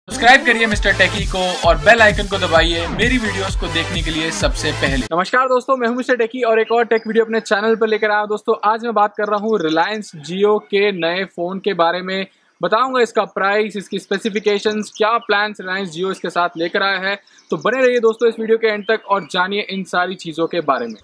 Subscribe करिए mister टेकी को और बेल आइकन को दबाइए मेरी वीडियोस को देखने के लिए सबसे पहले। नमस्कार दोस्तों, मैं हूं मिस्टर टेकी और एक और टेक वीडियो अपने चैनल पर लेकर आया हूं। दोस्तों आज मैं बात कर रहा हूं रिलायंस जियो के नए फ़ोन के बारे में। बताऊंगा इसका प्राइस, इसकी स्पेसिफिकेशंस, क्या प्लान्स रिलायंस जियो इसके साथ लेकर आया है। तो बने रहिए दोस्तों इस वीडियो के एंड तक और जानिए इन सारी चीज़ों के बारे में।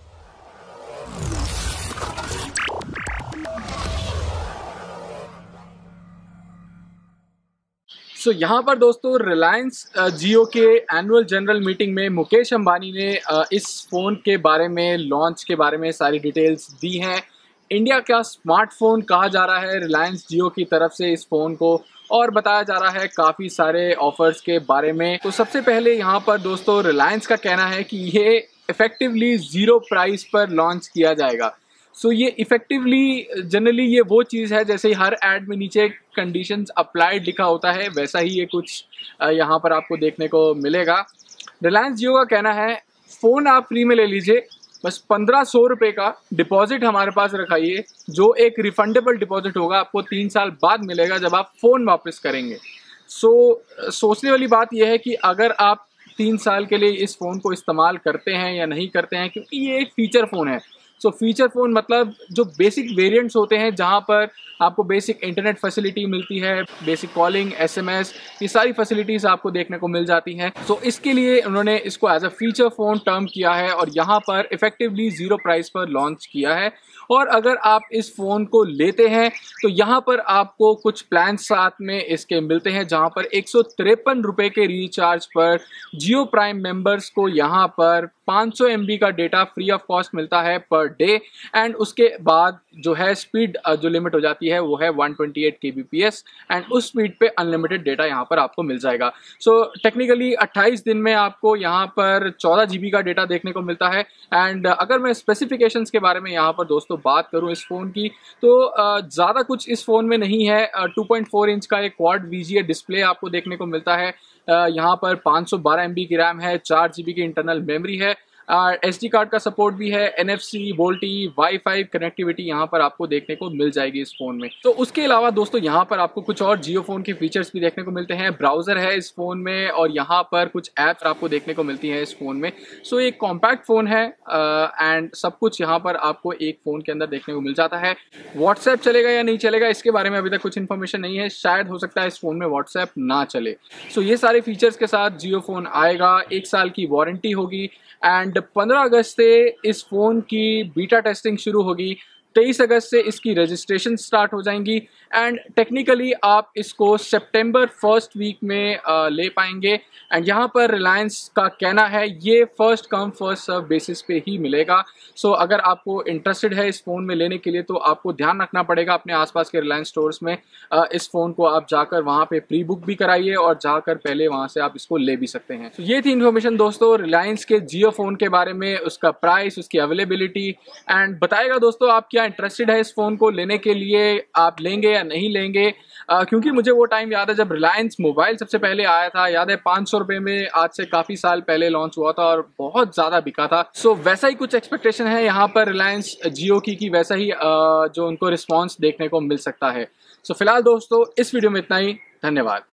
यहाँ पर दोस्तों रिलायंस जियो के एनुअल जनरल मीटिंग में मुकेश अंबानी ने इस फ़ोन के बारे में, लॉन्च के बारे में सारी डिटेल्स दी हैं। इंडिया का स्मार्टफोन कहा जा रहा है रिलायंस जियो की तरफ से इस फ़ोन को, और बताया जा रहा है काफ़ी सारे ऑफर्स के बारे में। तो सबसे पहले यहाँ पर दोस्तों रिलायंस का कहना है कि ये इफ़ेक्टिवली ज़ीरो प्राइस पर लॉन्च किया जाएगा। ये इफेक्टिवली जनरली ये वो चीज़ है जैसे ही हर ऐड में नीचे कंडीशंस अप्लाइड लिखा होता है, वैसा ही ये कुछ यहाँ पर आपको देखने को मिलेगा। रिलायंस जियो का कहना है फ़ोन आप फ्री में ले लीजिए, बस 1500 रुपये का डिपॉजिट हमारे पास रखाइए, जो एक रिफंडेबल डिपॉजिट होगा, आपको 3 साल बाद मिलेगा जब आप फ़ोन वापस करेंगे। सोचने वाली बात यह है कि अगर आप 3 साल के लिए इस फ़ोन को इस्तेमाल करते हैं या नहीं करते हैं, क्योंकि ये एक फ़ीचर फ़ोन है। फीचर फ़ोन मतलब जो बेसिक वेरिएंट्स होते हैं जहां पर आपको बेसिक इंटरनेट फैसिलिटी मिलती है, बेसिक कॉलिंग, एसएमएस, ये सारी फैसिलिटीज़ आपको देखने को मिल जाती हैं। इसके लिए उन्होंने इसको as a feature phone term किया है और यहाँ पर इफेक्टिवली ज़ीरो प्राइस पर लॉन्च किया है। और अगर आप इस फ़ोन को लेते हैं तो यहाँ पर आपको कुछ प्लान साथ में इसके मिलते हैं, जहाँ पर 153 रुपये के रिचार्ज पर जियो प्राइम मेंबर्स को यहाँ पर 500 MB का डेटा फ्री ऑफ कॉस्ट मिलता है पर डे। एंड उसके बाद जो है स्पीड जो लिमिट हो जाती है वो है 128 kbps एंड उस स्पीड पे अनलिमिटेड डेटा यहाँ पर आपको मिल जाएगा। टेक्निकली 28 दिन में आपको यहाँ पर 14 GB का डेटा देखने को मिलता है। एंड अगर मैं स्पेसिफिकेशंस के बारे में यहाँ पर दोस्तों बात करूँ इस फ़ोन की, तो ज़्यादा कुछ इस फ़ोन में नहीं है। 2.4 इंच का एक क्वाड VGA डिस्प्ले आपको देखने को मिलता है। यहाँ पर 512 MB की रैम है, 4 GB की इंटरनल मेमोरी है, SD कार्ड का सपोर्ट भी है, NFC, वोल्टी, वाईफाई कनेक्टिविटी यहाँ पर आपको देखने को मिल जाएगी इस फ़ोन में। तो उसके अलावा दोस्तों यहाँ पर आपको कुछ और जियो फ़ोन के फीचर्स भी देखने को मिलते हैं। ब्राउज़र है इस फ़ोन में और यहाँ पर कुछ ऐप्स आपको देखने को मिलती हैं इस फ़ोन में। एक कॉम्पैक्ट फ़ोन है एंड सब कुछ यहाँ पर आपको एक फ़ोन के अंदर देखने को मिल जाता है। व्हाट्सएप चलेगा या नहीं चलेगा इसके बारे में अभी तक कुछ इन्फॉर्मेशन नहीं है, शायद हो सकता है इस फ़ोन में व्हाट्सएप ना चले। ये सारे फीचर्स के साथ जियो फ़ोन आएगा, 1 साल की वारंटी होगी एंड 15 अगस्त से इस फ़ोन की बीटा टेस्टिंग शुरू होगी। 23 अगस्त से इसकी रजिस्ट्रेशन स्टार्ट हो जाएंगी एंड टेक्निकली आप इसको सितंबर 1st वीक में ले पाएंगे। एंड यहाँ पर रिलायंस का कहना है ये first come first serve basis पे ही मिलेगा। अगर आपको इंटरेस्टेड है इस फ़ोन में लेने के लिए तो आपको ध्यान रखना पड़ेगा अपने आसपास के रिलायंस स्टोर्स में। इस फ़ोन को आप जाकर वहाँ पे प्री बुक भी कराइए और जाकर पहले वहाँ से आप इसको ले भी सकते हैं। ये थी इन्फॉर्मेशन दोस्तों रिलायंस के जियो फ़ोन के बारे में, उसका प्राइस, उसकी अवेलेबिलिटी। एंड बताएगा दोस्तों आप क्या इंटरेस्टेड है इस फ़ोन को लेने के लिए, आप लेंगे या नहीं लेंगे। क्योंकि मुझे वो टाइम याद है जब रिलायंस मोबाइल सबसे पहले आया था, याद है 500 रुपये में, आज से काफ़ी साल पहले लॉन्च हुआ था और बहुत ज़्यादा बिका था। वैसा ही कुछ एक्सपेक्टेशन है यहाँ पर रिलायंस जियो की वैसा ही जो उनको रिस्पॉन्स देखने को मिल सकता है। फिलहाल दोस्तों इस वीडियो में इतना ही, धन्यवाद।